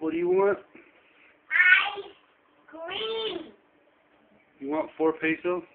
What do you want? Ice cream. You want 4 pesos?